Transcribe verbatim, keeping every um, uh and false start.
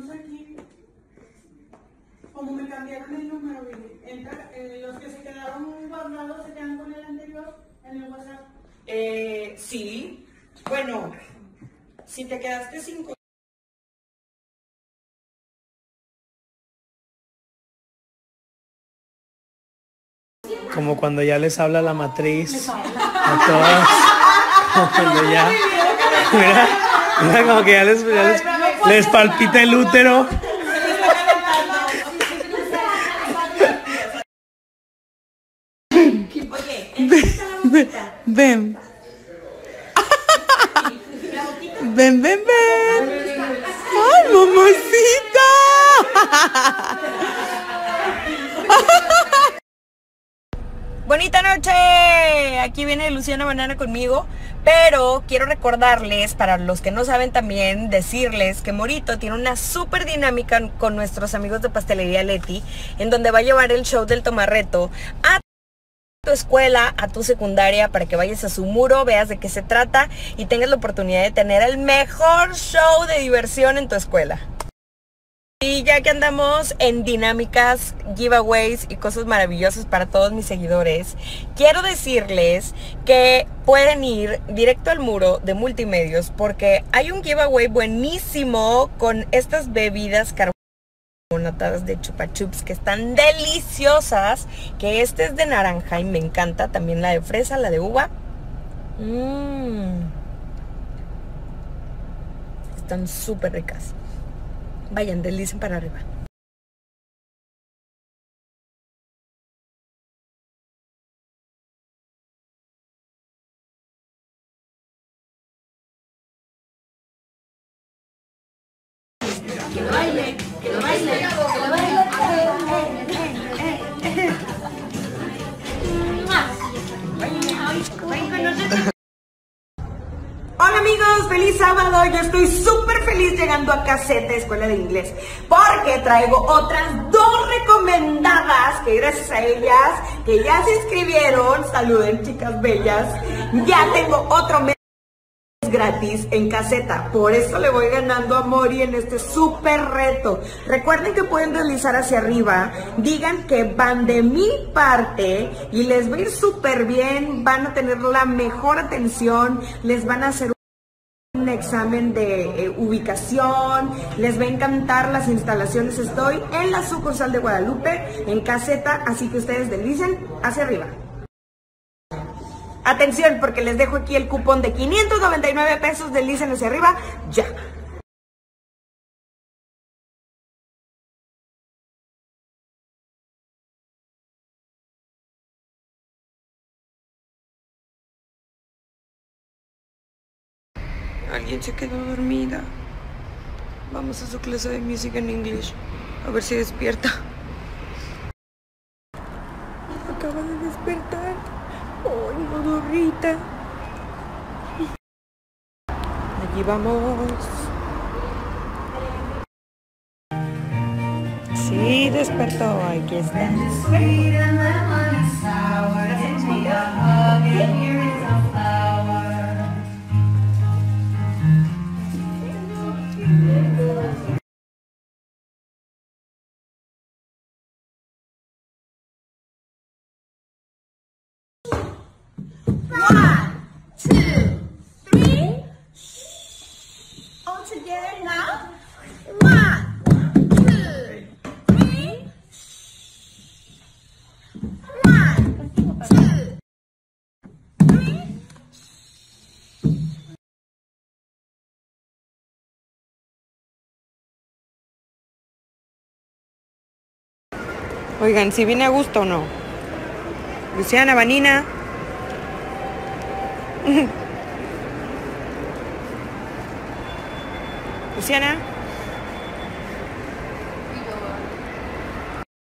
aquí. Como me cambiaron el número, entra, eh, los que se quedaron guardados se quedan con el anterior en el WhatsApp. Eh, sí. Bueno, si te quedaste sin... Como cuando ya les habla la matriz a todas. Como cuando ya... Mira, mira como que ya les, ya les, les palpita el útero. Ven, ven. Ven, ven, ven. ¡Ay, mamacita! Bonita noche, aquí viene Luciana Banana conmigo, pero quiero recordarles, para los que no saben también, decirles que Morito tiene una súper dinámica con nuestros amigos de Pastelería Leti, en donde va a llevar el show del Tomarreto a tu escuela, a tu secundaria, para que vayas a su muro, veas de qué se trata y tengas la oportunidad de tener el mejor show de diversión en tu escuela. Y ya que andamos en dinámicas, giveaways y cosas maravillosas para todos mis seguidores, quiero decirles que pueden ir directo al muro de Multimedios porque hay un giveaway buenísimo con estas bebidas carbonatadas de Chupa Chups que están deliciosas, que este es de naranja y me encanta, también la de fresa, la de uva. Mmm. Están súper ricas. Vayan, deslicen para arriba. Que lo baile, que lo baile, que lo baile. Hola amigos, feliz sábado. Yo estoy súper feliz llegando a Caseta Escuela de Inglés porque traigo otras dos recomendadas que gracias a ellas que ya se inscribieron, saluden chicas bellas, ya tengo otro mes gratis en Caseta, por eso le voy ganando a Mori en este súper reto. Recuerden que pueden deslizar hacia arriba, digan que van de mi parte y les va a ir súper bien, van a tener la mejor atención, les van a hacer un examen de eh, ubicación, les va a encantar las instalaciones. Estoy en la sucursal de Guadalupe, en Caseta, así que ustedes deslicen hacia arriba. Atención, porque les dejo aquí el cupón de quinientos noventa y nueve pesos, deslicen hacia arriba, ya. Alguien se quedó dormida. Vamos a su clase de Music and English, a ver si despierta. Acaba de despertar. ¡Ay, modorrita! Allí vamos. Sí, despertó. Aquí está. One, two, three. All together now. One, two, three. One, two, three. Oigan, ¿si viene a gusto o no? Luciana, Vanina. Luciana.